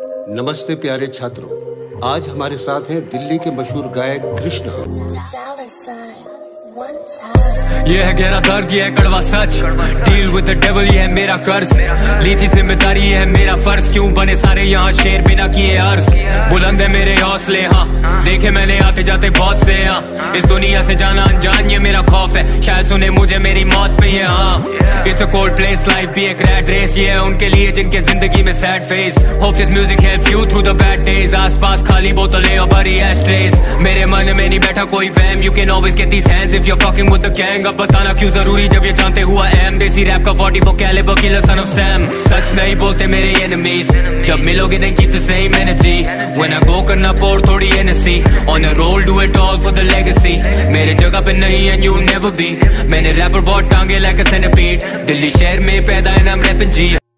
नमस्ते प्यारे छात्रों, आज हमारे साथ हैं दिल्ली के मशहूर गायक कृष्णा। ये है गहरा दर्द, ये है कड़वा सच। डील विद द डेविल, ये है मेरा कर्ज। ली थी जिम्मेदारी, ये है मेरा फर्ज। क्यों बने सारे यहाँ शेर बिना किए अर्ज। बुलंद है मेरे हौसले, हाँ देखे मैंने आते जाते बहुत से। हाँ इस दुनिया से जाना अनजान ये मेरा खौफ है। शायद सुने मुझे मेरी मौत पे ये। हाँ it's a cold place, life भी एक रैट रेस। ये है उनके लिए जिनके जिंदगी में sad face. Hope this music helps you through the bad days. आसपास खाली बोतलें और भरी एस्ट्रेस। मेरे मन में नहीं बैठा कोई वहम। You can always get these hands if you are fucking with the gang. अब बताना क्यों जरूरी जब ये जानते हुआ एम। देसी रैप का 44 caliber killer son of Sam. सच नहीं बोलते मेरे एनिमीज, जब मिलोगे नहीं keep the same energy. When I go करना पोर थोड़ी energy. On a roll do it all for the legacy. मेरे जगह पे नहीं एंड यू नेवर बी। मैंने रैपर बहुत टांगे लाइक अ सेंटीपीड। दिल्ली शहर में पैदा and I am rapping ji.